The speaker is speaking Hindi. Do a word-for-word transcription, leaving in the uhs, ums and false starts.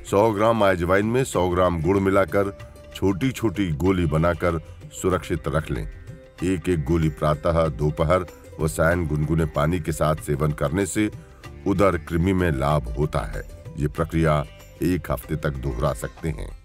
सौ ग्राम अजवाइन में सौ ग्राम गुड़ मिलाकर छोटी छोटी गोली बनाकर सुरक्षित रख लें। एक एक गोली प्रातः, दोपहर व सायं गुनगुने पानी के साथ सेवन करने से उदर कृमि में लाभ होता है। ये प्रक्रिया एक हफ्ते तक दोहरा सकते हैं।